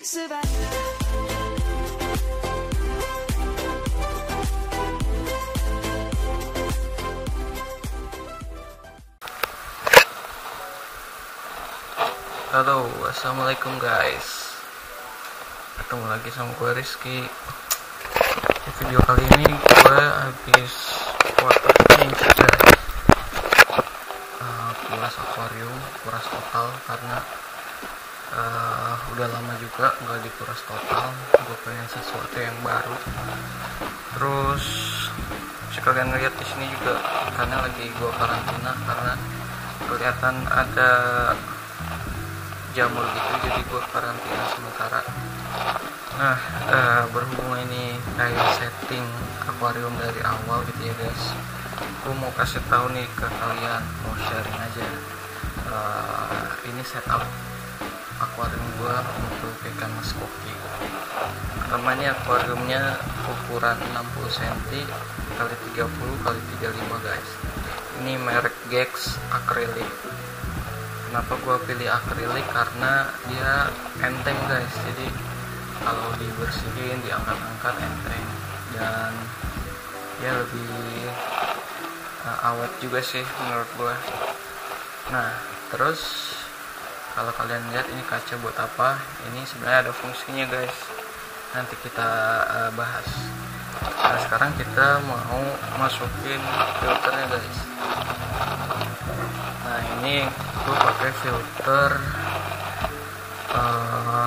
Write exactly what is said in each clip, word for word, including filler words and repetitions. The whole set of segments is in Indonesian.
Halo, assalamualaikum guys. Ketemu lagi sama gue Rizky. Di video kali ini gue habis water change guys. uh, Kuras akuarium, kuras total karena uh, udah lama juga nggak dikuras total. Gue pengen sesuatu yang baru. Terus sekalian ngeliat di sini juga karena lagi gue karantina karena kelihatan ada jamur gitu, jadi gue karantina sementara. Nah, uh, berhubung ini kayak setting akuarium dari awal gitu ya guys, gue mau kasih tahu nih ke kalian, mau sharing aja. Uh, ini setup akuarium gue untuk ikan mas koki. Pertama ini akuariumnya ukuran enam puluh sentimeter kali tiga puluh kali tiga puluh lima guys. Ini merek Gex Acrylic. Kenapa gue pilih akrilik? Karena dia enteng guys, jadi kalau dibersihin, diangkat-angkat enteng, dan dia lebih uh, awet juga sih menurut gue. Nah terus kalau kalian lihat ini kaca buat apa, ini sebenarnya ada fungsinya guys, nanti kita uh, bahas. Nah sekarang kita mau masukin filternya guys. Nah ini gue pakai filter uh,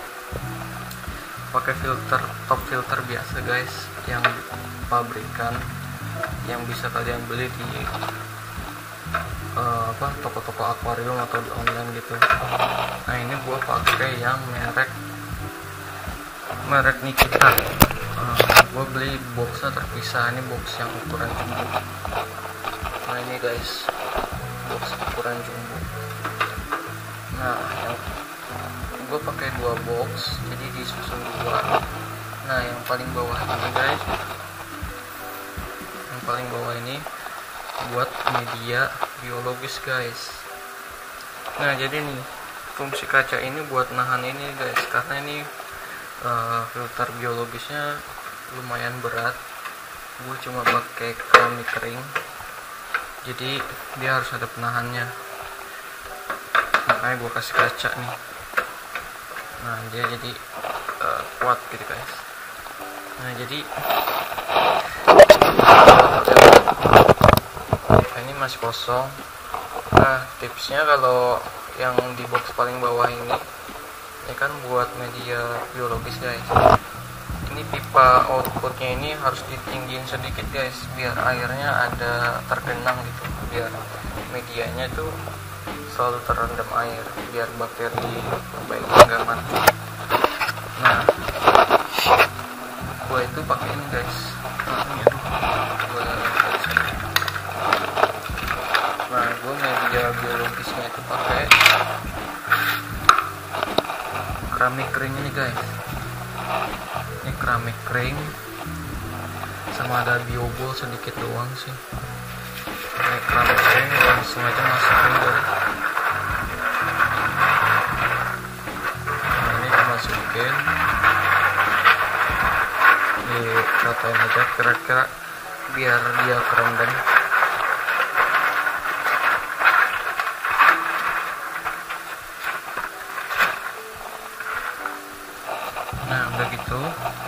pakai filter top filter biasa guys, yang pabrikan, yang bisa kalian beli di uh, apa toko-toko akuarium atau di online gitu. Nah ini gue pakai yang merek merek Nikita. uh, gue beli boxnya terpisah, ini box yang ukuran jumbo. Nah ini guys, box ukuran jumbo. Nah yang gue pakai dua box, jadi disusun dua. Nah yang paling bawah ini guys, yang paling bawah ini buat media biologis guys. Nah jadi nih fungsi kaca ini buat nahan ini guys, karena ini uh, filter biologisnya lumayan berat. Gue cuma pakai keramik kering, jadi dia harus ada penahannya, makanya gue kasih kaca nih. Nah dia jadi uh, kuat gitu guys. Nah jadi ini masih kosong. Nah tipsnya kalau yang di box paling bawah ini, ini kan buat media biologis guys. Ini pipa outputnya ini harus ditinggiin sedikit guys, biar airnya ada tergenang gitu, biar medianya tuh selalu terendam air, biar bakteri baiknya nggak mati. Nah gue itu pakai ini guys. Nah ini aduh, gue nah gue media biologisnya itu pakai keramik kering ini guys. Ini keramik kering sama ada biobol sedikit doang sih. Ini keramik kering langsung aja masukin guys. Nah ini dimasukin, diratain aja kira-kira biar dia kerendam. Nah udah gitu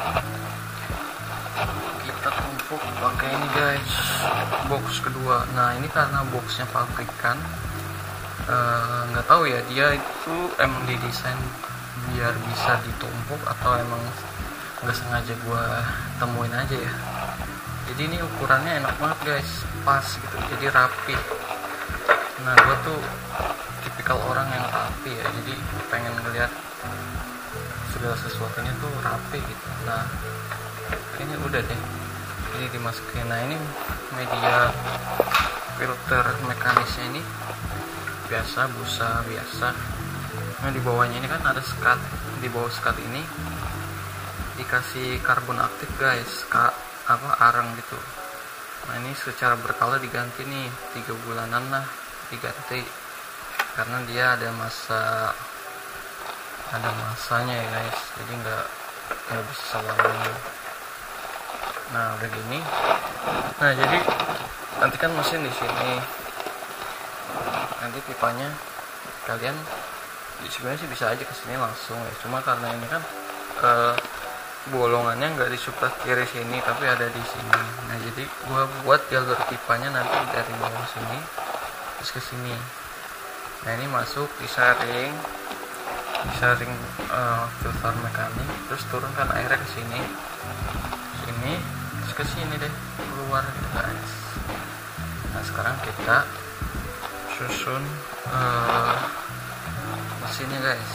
kita tumpuk pakai ini guys, box kedua. Nah ini karena boxnya pabrikan, nggak uh, tahu ya dia itu emang didesain biar bisa ditumpuk atau emang nggak sengaja gua temuin aja ya. Jadi ini ukurannya enak banget guys, pas gitu, jadi rapi. Nah gua tuh tipikal orang yang rapi ya, jadi pengen ngeliat segala sesuatunya tuh rapi gitu. Nah ini udah deh, ini dimasukin. Nah ini media filter mekanisnya ini biasa, busa biasa. Nah di bawahnya ini kan ada sekat, di bawah sekat ini dikasih karbon aktif guys, Ka, apa arang gitu. Nah ini secara berkala diganti nih, tiga bulanan lah diganti, karena dia ada masa ada masanya ya guys, jadi nggak nggak bisa semuanya. Nah udah gini, nah jadi nanti kan mesin di sini, nanti pipanya kalian sebenarnya sih bisa aja kesini langsung ya, cuma karena ini kan eh, bolongannya nggak di sebelah kiri sini tapi ada di sini. Nah jadi gua buat jalur pipanya nanti dari bawah sini terus ke sini. Nah ini masuk disaring disaring uh, filter mekanik, terus turunkan airnya ke sini sini terus ke sini deh keluar gitu guys. Nah sekarang kita susun uh, mesinnya guys.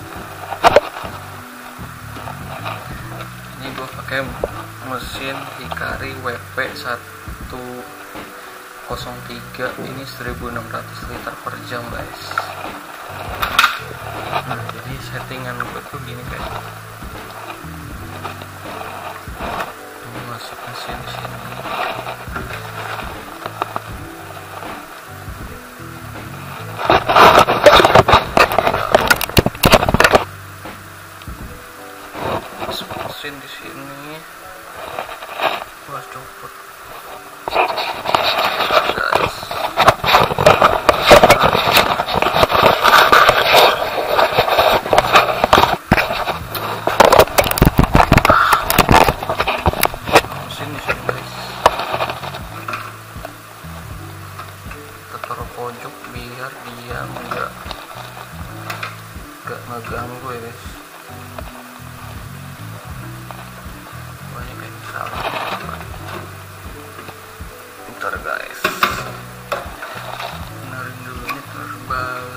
Ini gue pakai mesin Hikari W P satu nol tiga, ini seribu enam ratus liter per jam guys. Nah jadi settingan gue tuh gini guys, ini masuk mesin di sini, masuk mesin di sini, gua copot guys. Mesin di sini guys, kita taruh pojok biar dia enggak enggak ngeganggu ya guys. Banyak kayak salah. Bentar guys, benerin dulu ini terbang.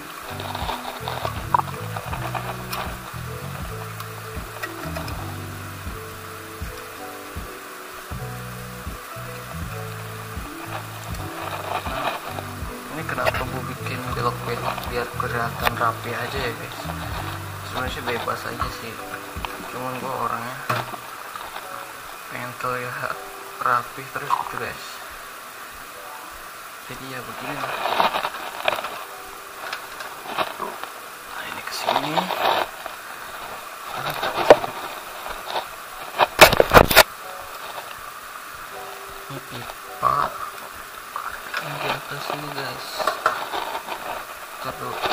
Ini kenapa gue bikin belok-belok biar kelihatan rapi aja ya guys. Sebenarnya sih bebas aja sih, cuman gue orangnya pengen terlihat rapi terus gitu guys, jadi ya begini lah. Nah ini kesini, ini pipa yang di atas ini guys, terus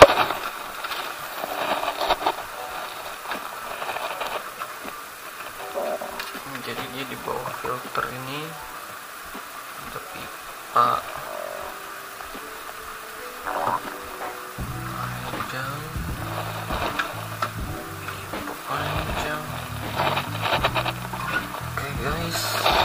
jadi dia di bawah filter ini ada pipa panjang, pipa panjang. Oke guys,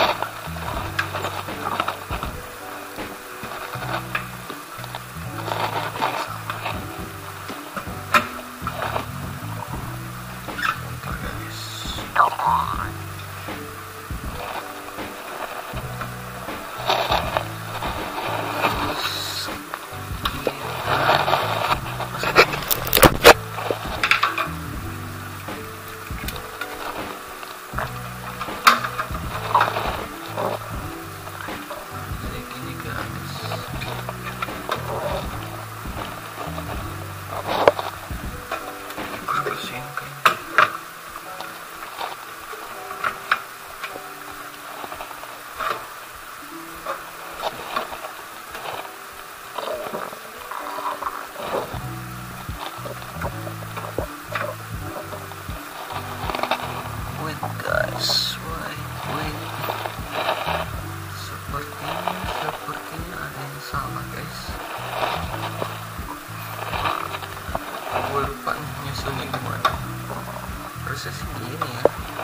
harusnya sih gini ya.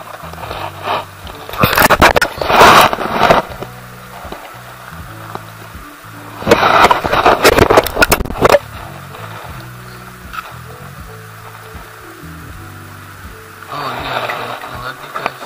Oh ini harus belakang lagi guys.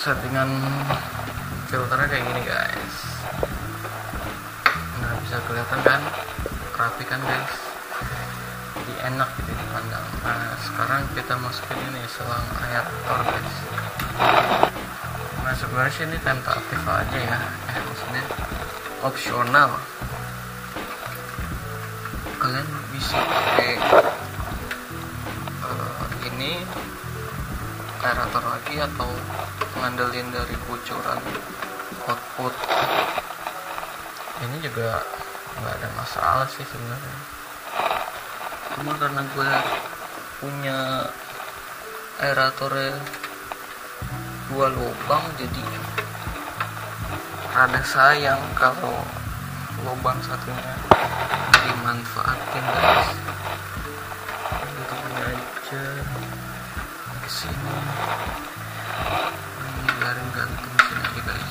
settingan filternya kayak gini guys. Nah bisa kelihatan kan, rapi kan guys, jadi enak gitu dipandang. Nah sekarang kita masukin ini selang aerator guys. Nah sebenarnya sih ini tentatif aja ya, eh maksudnya opsional. Kalian bisa pakai uh, ini aerator lagi atau ngandelin dari kucuran output. Ini juga nggak ada masalah sih sebenarnya, cuma karena gue punya aeratornya dua lubang jadi rada sayang kalau lubang satunya dimanfaatin guys. Gitu aja ke sini, ini biarin gantung sini aja guys.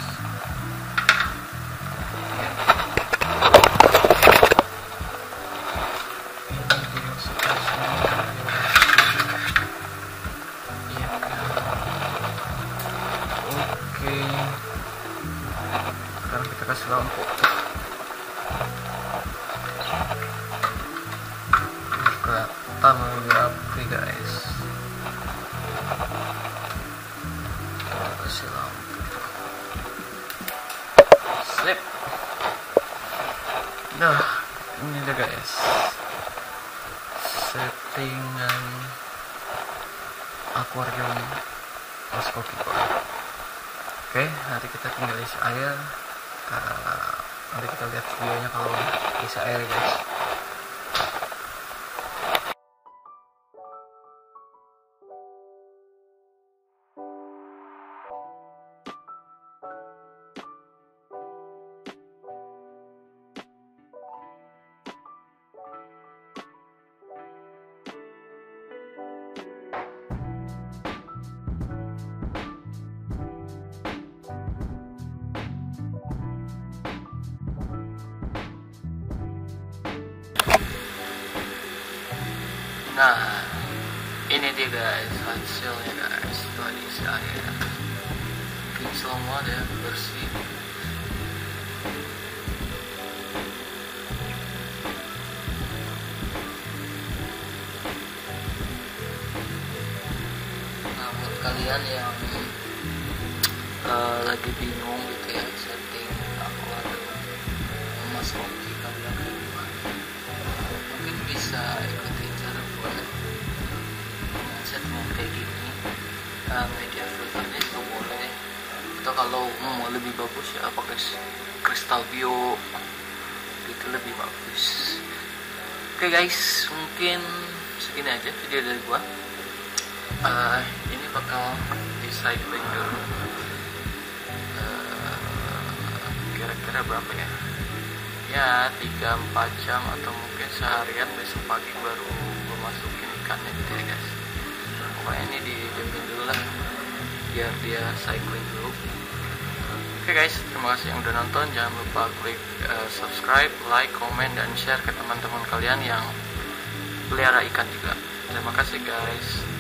Sekarang kita kasih lampu. Kelihatan lebih rapi guys. Kita kasih lampu. Sip. Nah, ini deh guys, settingan akuarium Mas Koki. Oke, nanti kita tinggal isi air. Uh, nanti kita lihat videonya kalau udah isi air guys. Nah, ini dia guys hasilnya guys setelah diisi air. Kinclong banget ya, bersih. Nah, buat kalian yang uh, lagi bingung gitu ya setting akuarium Mas Koki, kalian kayak gimana? Mungkin bisa ikutin cara gue setting kayak gini. Nah, media filternya juga boleh, atau kalau mau lebih bagus ya pakai kristal bio, itu lebih bagus. Oke guys, mungkin segini aja video dari gua. Uh, ini bakal recycling dulu. Uh, kira-kira berapa ya? Ya tiga empat jam atau mungkin seharian, besok pagi baru gue masukin ikannya gitu ya guys. Pokoknya ini dijamin dulu lah biar dia cycling dulu. Oke guys, terima kasih yang udah nonton. Jangan lupa klik uh, subscribe, like, komen, dan share ke teman-teman kalian yang pelihara ikan juga. Terima kasih guys.